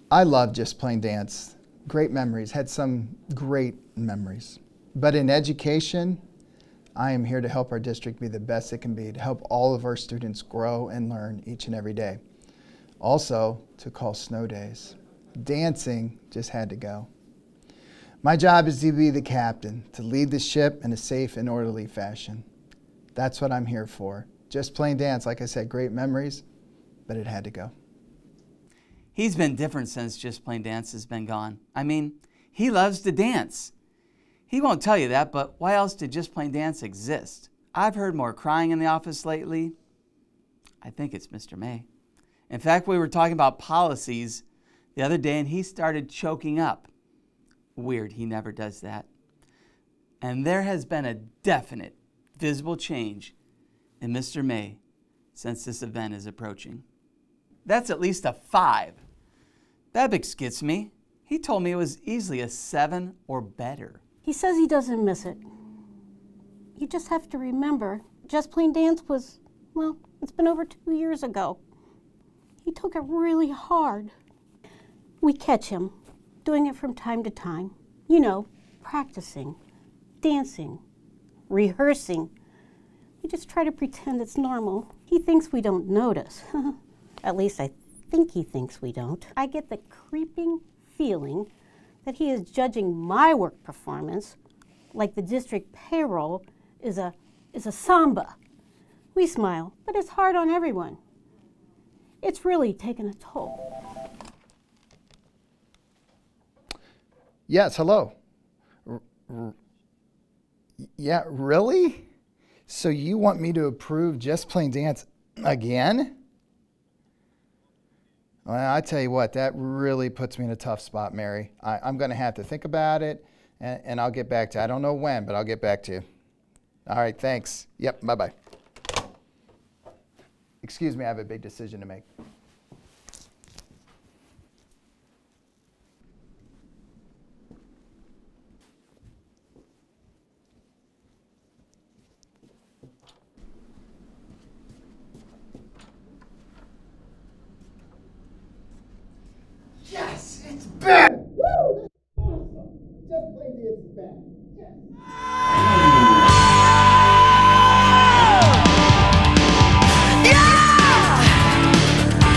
I love Just Plain Dance. Great memories, had some great memories. But in education, I am here to help our district be the best it can be, to help all of our students grow and learn each and every day. Also, to call snow days. Dancing just had to go. My job is to be the captain, to lead the ship in a safe and orderly fashion. That's what I'm here for. Just Plain Dance, like I said, great memories, but it had to go. He's been different since Just Plain Dance has been gone. I mean, he loves to dance. He won't tell you that, but why else did Just Plain Dance exist? I've heard more crying in the office lately. I think it's Mr. May. In fact, we were talking about policies the other day and he started choking up. Weird, he never does that. And there has been a definite, visible change in Mr. May since this event is approaching. That's at least a 5. Babics gets me. He told me it was easily a 7 or better. He says he doesn't miss it. You just have to remember, Just Plain Dance was, well, it's been over 2 years ago. He took it really hard. We catch him doing it from time to time. You know, practicing, dancing, rehearsing. We just try to pretend it's normal. He thinks we don't notice. At least I think he thinks we don't. I get the creeping feeling that he is judging my work performance like the district payroll is a samba. We smile, but it's hard on everyone. It's really taken a toll. Yes, hello. Yeah, really? So you want me to approve Just Plain Dance again? Well, I tell you what, that really puts me in a tough spot, Mary. I'm going to have to think about it, and I'll get back to you. I don't know when, but I'll get back to you. All right, thanks. Yep, bye-bye. Excuse me, I have a big decision to make. Yes, it's back! Woo! That's awesome. Just Plain Dance is back. Yes.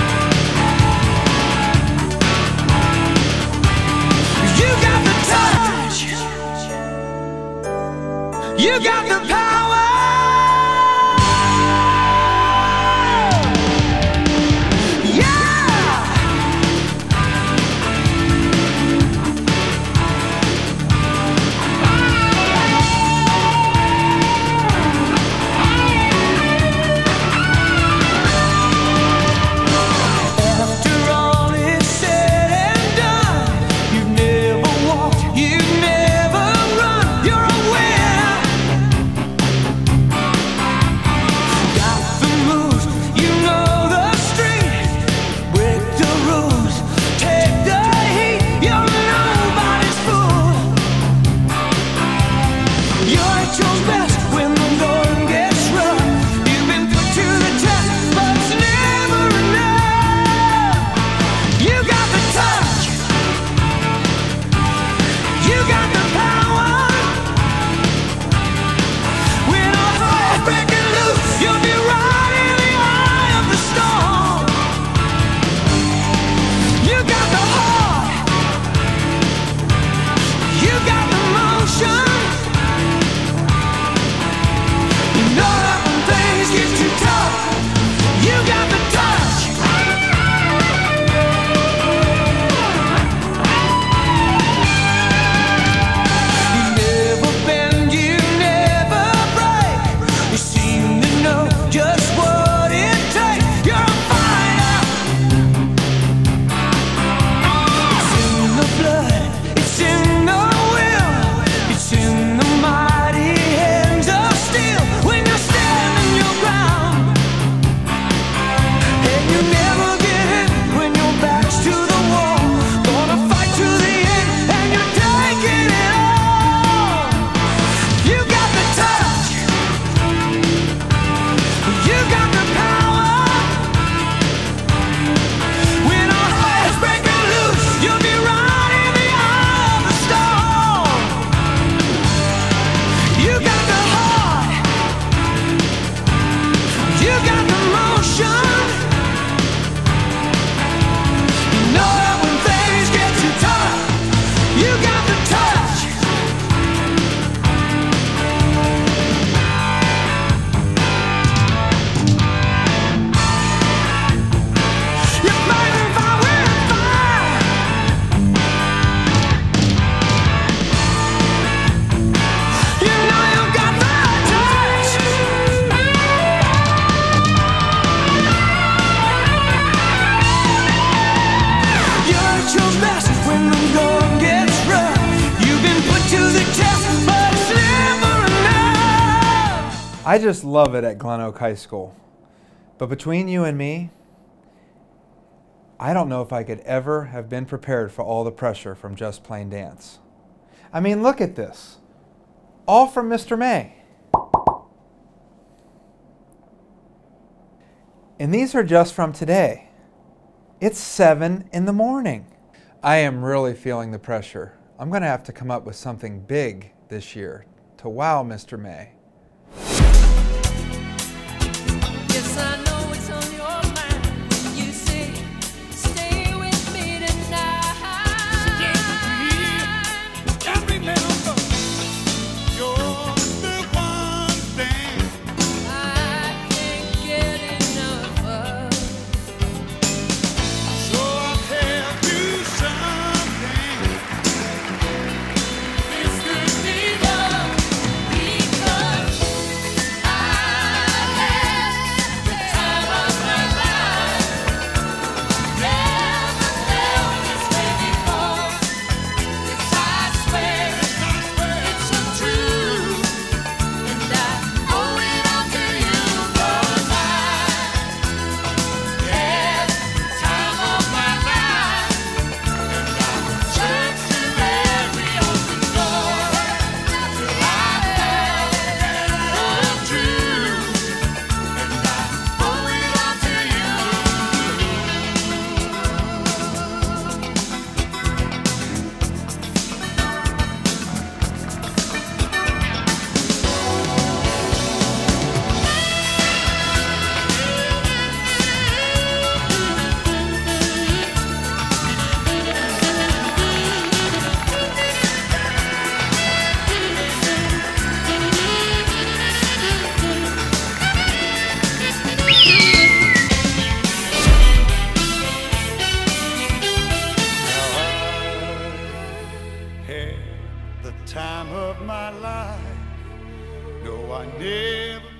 I just love it at GlenOak High School. But between you and me, I don't know if I could ever have been prepared for all the pressure from Just Plain Dance. I mean, look at this. All from Mr. May. And these are just from today. It's 7 in the morning. I am really feeling the pressure. I'm going to have to come up with something big this year to wow Mr. May. Yes, I know it's on your mind when you say, stay with me tonight. Stay with me, and remember, you're the one thing I can't get enough of. So I'll tell you something. This could be love, because I had the time of my life. Never felt this way before. Yes, I swear it's so true, and I owe it all to you, 'cause I had the time of my life, and I searched through every open door till I found the truth, and I owe it all to you. Had the time of my life. No, I never